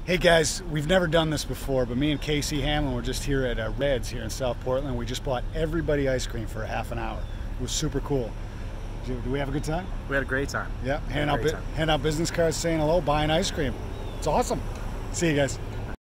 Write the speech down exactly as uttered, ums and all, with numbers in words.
Hey guys, we've never done this before, but me and Casey Hamlin were just here at uh, Red's here in South Portland. We just bought everybody ice cream for a half an hour. It was super cool. Did we have a good time? We had a great time. Yeah, hand out, hand out business cards saying hello, buying ice cream. It's awesome. See you guys.